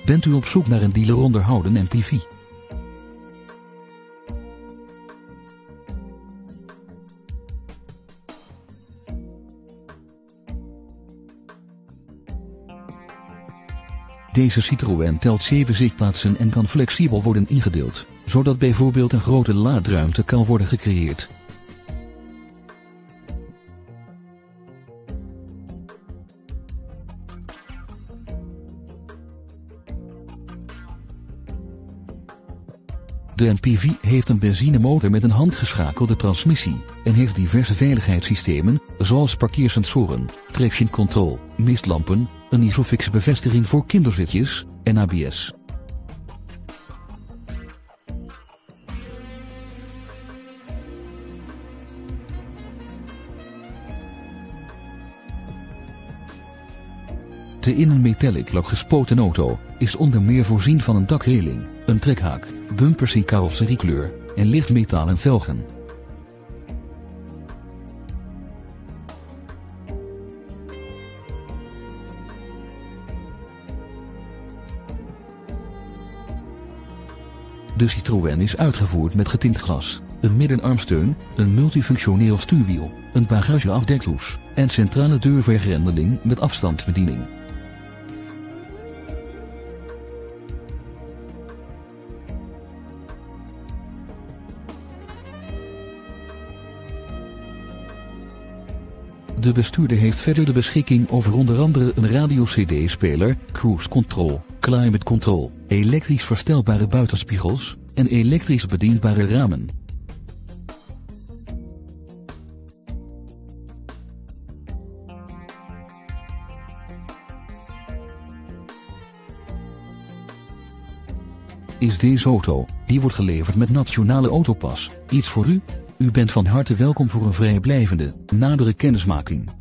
Bent u op zoek naar een dealer onderhouden MPV? Deze Citroën telt 7 zitplaatsen en kan flexibel worden ingedeeld, zodat bijvoorbeeld een grote laadruimte kan worden gecreëerd. De MPV heeft een benzinemotor met een handgeschakelde transmissie en heeft diverse veiligheidssystemen, zoals parkeersensoren, traction control, mistlampen, een Isofix bevestiging voor kinderzitjes en ABS. De in een metallic lak gespoten auto is onder meer voorzien van een dakreling, een trekhaak, bumpers in carrosseriekleur en lichtmetalen velgen. De Citroën is uitgevoerd met getint glas, een middenarmsteun, een multifunctioneel stuurwiel, een bagageafdekloes en centrale deurvergrendeling met afstandsbediening. De bestuurder heeft verder de beschikking over onder andere een radio-cd-speler, cruise control, climate control, elektrisch verstelbare buitenspiegels en elektrisch bedienbare ramen. Is deze auto, die wordt geleverd met Nationale Autopas, iets voor u? U bent van harte welkom voor een vrijblijvende, nadere kennismaking.